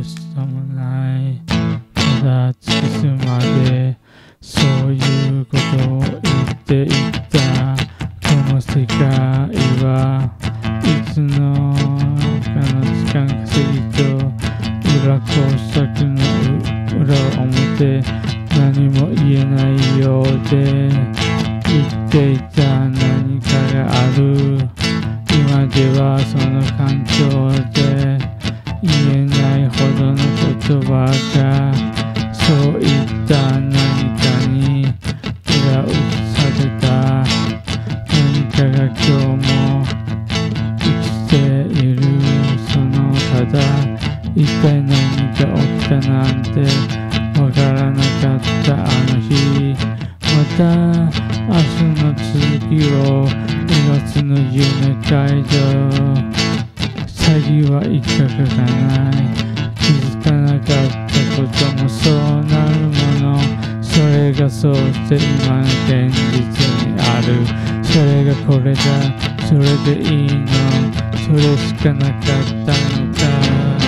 ともない。ただ尽くすまでそういうことを言っていったこの世界はいつのかの時間稼ぎと裏工作の裏表何も言えないようで言っていた何かがある。今ではその環境で言えないほどの言葉がそういった何かに裏打ちされた何かが今日も生きている。そのただ一体何が起きたなんてわからなかったあの日。また明日の続きを描つの夢街道。詐欺はいかがかない。気づかなかったこともそうなるもの。それがそうして今の現実にある。それがこれだ。それでいいの。それしかなかったのか。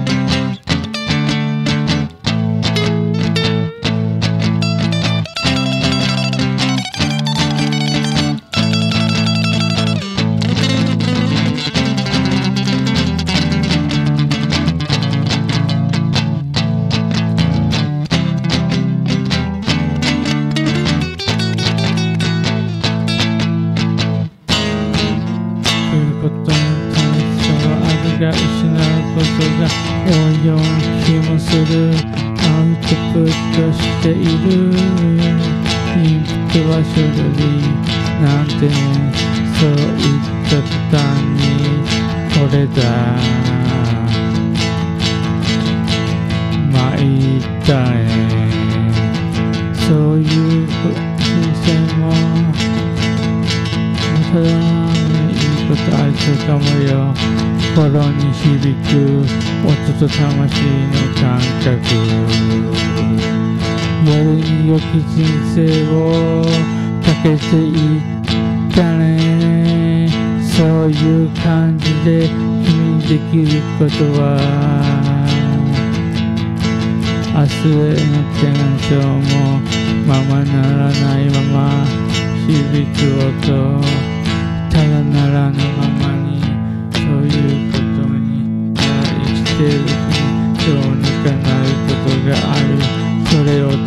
ことの楽しさはあるが失うことが多いような気もする。アウトプットしている。インプットは処理なんてね。そういった途端にこれだ。参ったね。そういう人生もただことあるかもよ。心に響く音と魂の感覚。夜に良き人生をかけていったね。そういう感じで君にできることは明日への手が今日もままならないまま響く音。ただならぬままにそういうことに生きているうちにどうにかなることがある。それを